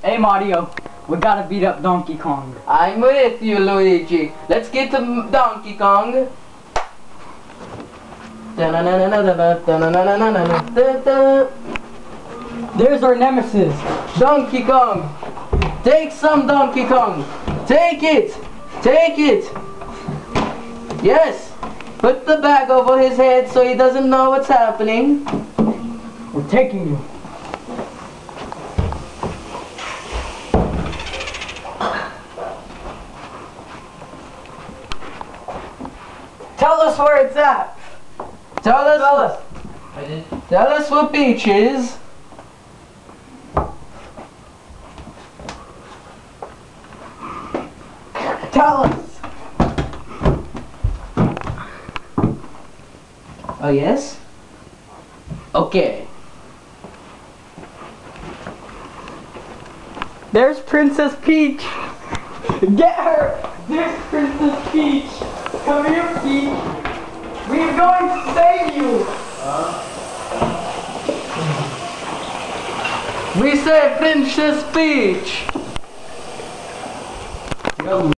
Hey Mario, we gotta beat up Donkey Kong. I'm with you, Luigi. Let's get to Donkey Kong. There's our nemesis. Donkey Kong. Take some, Donkey Kong. Take it. Take it. Yes. Put the bag over his head so he doesn't know what's happening. We're taking you. Tell us where it's at. Tell us. I did. Tell us where Peach is. Tell us. Oh yes? Okay. There's Princess Peach. Get her. There's Princess Peach. Come here, Peach. We're going to save you. We say Princess Peach.